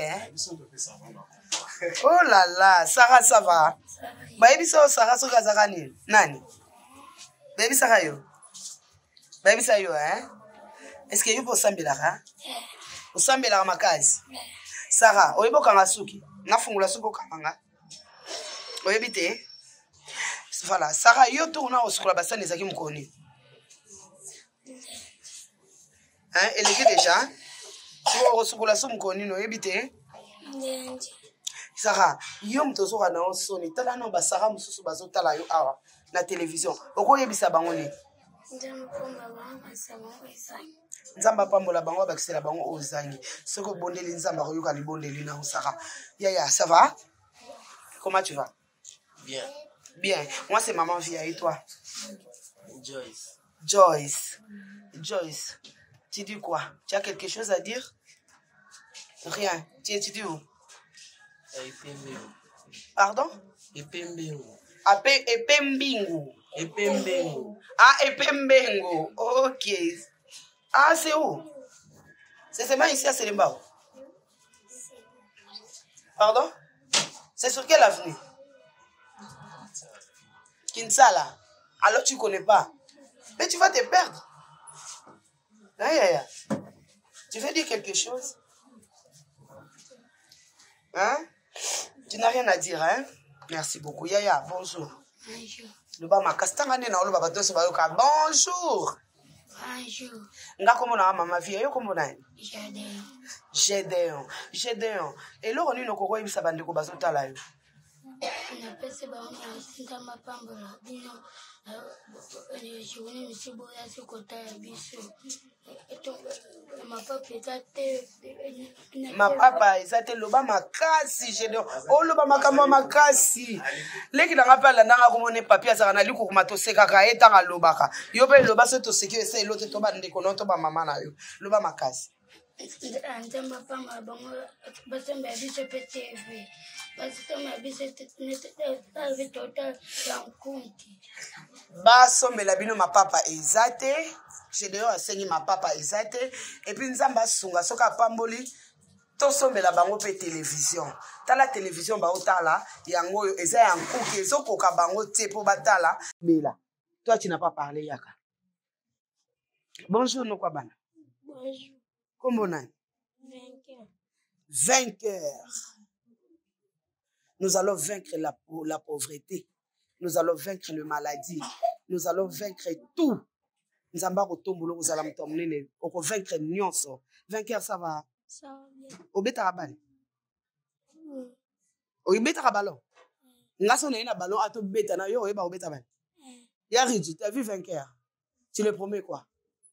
Oh là là, Sarah ça va. Baby so Sarah so kazaka ni. Nani? Baby Sarah yo. Baby Sarah yo Est-ce que you po sambela ka? Osambela makazi. Sarah, oyeboka nga suki. Nafungula suki okamanga. Oyebi te? Voilà, Sarah yo tourna osukula basani ezaki mukoni. Elle est déjà. Tu vas osukula su mukoni no oyebi te? Sarah, yo mtozo kana osoni tala no ba Sarah mususu bazotala yo awa na télévision. Okoyebisa bango ni. nzamba pambola bango abakisela bango ozangi soki obondeli nzamba koyoka libondeli na osaka yaya ça va comment tu vas Bien. Bien, moi c'est maman Via et toi Joyce. Joyce, tu dis quoi? Tu as quelque chose à dire? Rien. Tu étudies où? Pardon? Epembengo. Epembengo. Ah, Epembengo. Ok. Ah, c'est où? C'est seulement ici à Selembao. Pardon? C'est sur quelle avenue? Kinsala. Alors tu connais pas. Mais tu vas te perdre. Tu veux dire quelque chose? Hein? Tu n'as rien à dire, hein? Merci beaucoup. Yaya, bonjour. Bonjour. Bonjour. Bonjour. Nga komo na mama vie yo komo na Gédéon. Gédéon. Et loro ni no koko yebisa bandeko bazotala yo. Na pese ba ona sinta mapambola bino. Je voulais me siboya ce côté biso. Ma papa ezate loba makasi Gédéon. O loba makambo makasi. Leki na ngapala nanga komone papier azaka na liku kumato sekaka etanga lobaka. Yo pe loba so to seki ese lote to ba ndeko no to ba mama na yo. Loba makasi. Nzamba pamba bango basemba biso pe TV. Basemba biso tete total yankunti. Basombela bino mapapa ezate. Gédéon asengi mapapa ezate. Et puis nzamba sunga soka pamboli. Tosombela bango pe télévision. Tala télévision ba otala yango yo eza yankuki ezokoka bango te po batala. Bela. Toi tu n'as pas parlé yaka. Bonjour Nokwabana. Bonjour. Comment on a? Vainqueur. Nous allons vaincre la pauvreté. Nous allons vaincre la maladie. Nous allons vaincre tout. Nous allons vaincre nyonso. Vainqueur, ça va? Ça va bien. Obeta ballon. Obeta ballon. Ngaso na ina ballon ato beta na yo eba obeta ballon. Yariji, tu as vu vainqueur? Tu le promets quoi?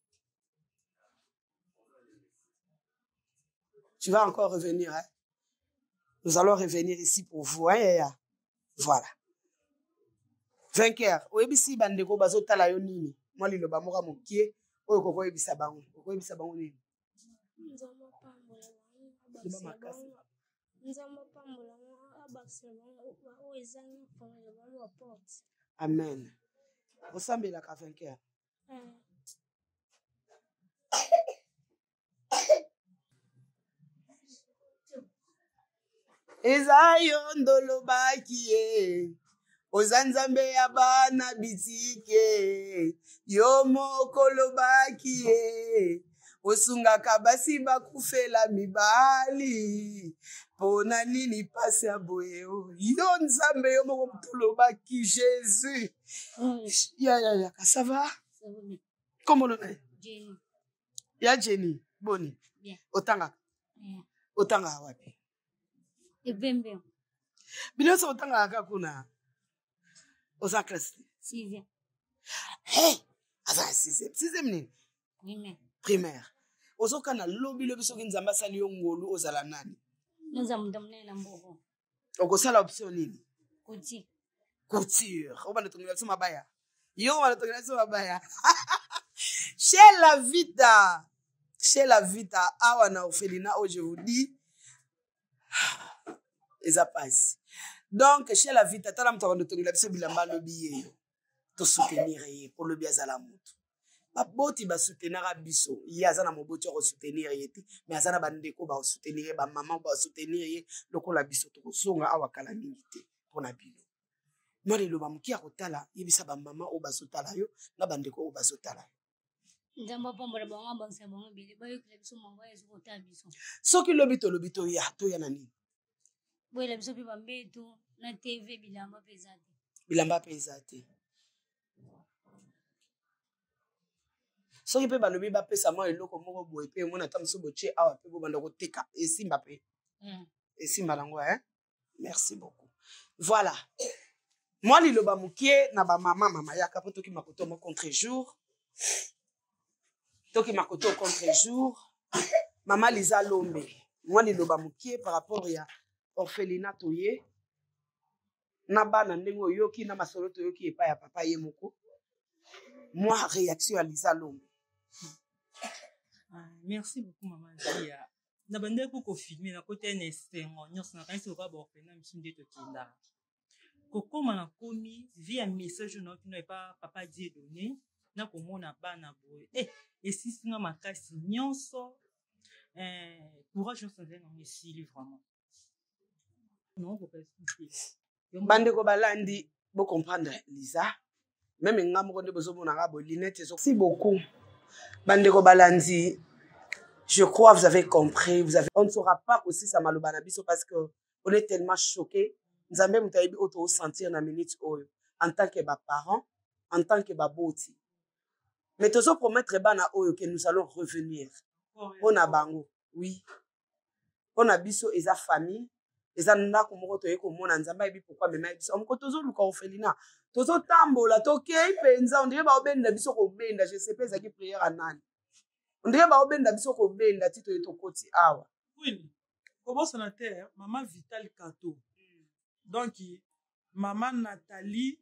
Tu vas encore revenir, hein? Nous allons revenir ici pour vous, hein? Voilà. Vainqueur. Oebisi bandeko bazotala yo nini? Moi liloba moka mokie, oyo koko ebisa bango. Koko ebisa bango nini? Nzamba pambola bango. Nzamba pambola bango ezangi pambola bango porte. Amen. Osambela ka vainqueur. Eza yo ndolobaki ye oza nzambe ya bana bitike yo moko lobaki ye osungaka basi bakufela mibali pona nini pasi ya boye yo nzambe yo moko mutu lobaki Jésus. Ya ça va? Comment on est? Jenny. Ya Jenny boni. Bien. Otanga. Otanga wapi? Epembe. Binoso otanga akakuna. Oza classe 6e. Hey, aza 6e. 6e nini? Primaire. Primaire. Ozoka na lobi soki nzamba sali yo ngolu ozala nani? Nza mudamne na mboko. Okosala option nini? Couture. Couture. Obana tongela biso mabaya. Yo bana tongela biso mabaya. Chez la Vita. Chez la Vita awa na Ophelina je vous dis eza passe. Donc chez la Vita tala mto ndo tongela biso bilamba lobi yo. To soutenir ye pour le biazala mutu. Baboti ba soutenir biso. Ye azana moboti ko soutenir ye te. Mais azana bandeko ba soutenir ba maman ba soutenir ye lokola biso to songa awa kala mingi te pona bino. Nori lo ba mukia kotala yebisa ba mama o bazotala yo na bandeko o bazotala. Nzamba pambola bango bangisa bango bile ba yokela biso mangwa yesu kota biso. Soki lobito ya na nini? Boyela biso pe bambeto na TV bilamba pezate. Bilamba pezate. Soki pe balobi ba pesa mo eloko moko boye pe mona tamso boche awa pe bo banda ko teka esimba pe. Esimba lango hein? Merci beaucoup. Voilà. Moi liloba mukie na ba mama yaka poto ki makoto mo contre jour. toki makoto au contre-jour mama Lisa Lombe moi liloba mukie par rapport ya orphelinat toye na bana ndenge oyoki na masolo toyoki epai ya papa ye moko moi réaction ya Lisa Lombe. Merci beaucoup maman Zia na bande ko confirmer na côté nesengo nyonso na kanisi ko ba orphelin msunde to kinda kokoma na komi via message na kino epa papa die donné na komona bana boye esisinga makasi nyonso courage nyonso nzela na esili vraiment non ko expliquer bande ko balandi bo comprendre Lisa même nga moko nde bozomona nga bo linette si beaucoup bande ko balandi. Je crois que vous avez compris. On ne saura pas aussi ça maloba na biso parce que on est tellement choqués. Nous avons même auto sentir na minute en tant que parents, en tant que boti. Mais toujours promettre bana oyo que nous allons revenir. On a bango, oui. On a biso eza famille, eza ndako moko toye ko mona nzamba ebi pourquoi mema biso. On ko toujours luka orphelinat. Toujours tambola tokei penza on dirait ba obenda biso ko benda, je sais pas ezaki prière anani. On dirait ba obenda biso ko benda tito yeto koti awa. Oui. Comment ça na terre maman Vital Kato. Donc maman Nathalie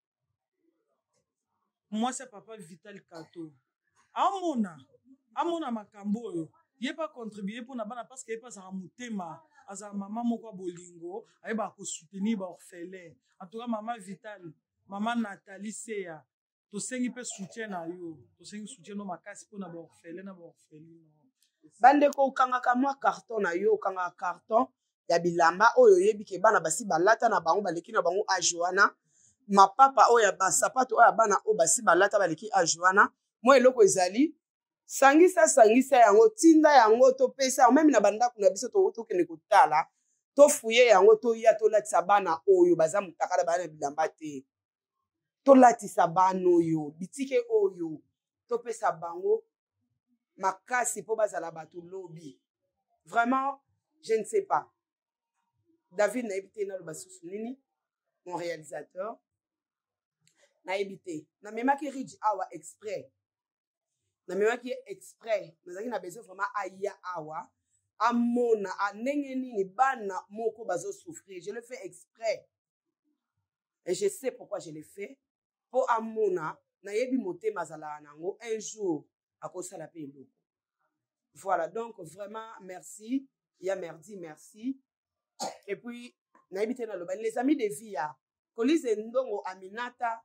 moi c'est papa Vital Kato. Amona makambo oyo. Yé pas contribuer pour na bana parce que yé pas za mutema aza maman moko bolingo ayeba ko soutenir ba orphelin. En tout cas maman Vital, maman Nathalie Seya tosengi pe soutien na yo tosengi soutien no makasi pona ba orphelin na ba orpheline bande ko kangaka mwa carton na yo kanga carton ya bilamba oyo yebi ke bana basi balata na bango baleki na bango a Joana mapapa oyo ba sapato oyo bana o basi balata baleki a Joana mo eloko ezali sangisa yango tinda yango to pesa même na banda kuna biso to kene kotala to fuye yango to ya to latisa bana oyo baza mutakala bana bilamba te to latisa bano yo bitike oyo to pesa bango makasi po bazala bato lobby vraiment je ne sais pas David na ebité na lobasusu nini mon réalisateur na ebité na memaki Ridge awa exprès na memaki exprès nazaki na besoin vraiment aya awa amona anenge nini bana moko bazo souffrir je le fais exprès et je sais pourquoi je le fais pour amona na yebi motema zala nango un jour à cause de la paix. Voilà, donc vraiment merci. Il y a merci. Et puis, les amis de Via, Colise Ndongo Aminata,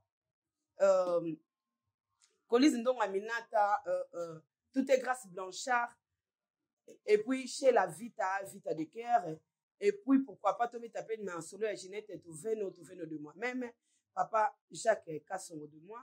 tout est grâce Blanchard. Et puis, chez la Vita de Cœur. Et puis, pourquoi pas tomber taper mais en solo à Ginette et tout venez de moi. Même papa Jacques Kassongo de moi.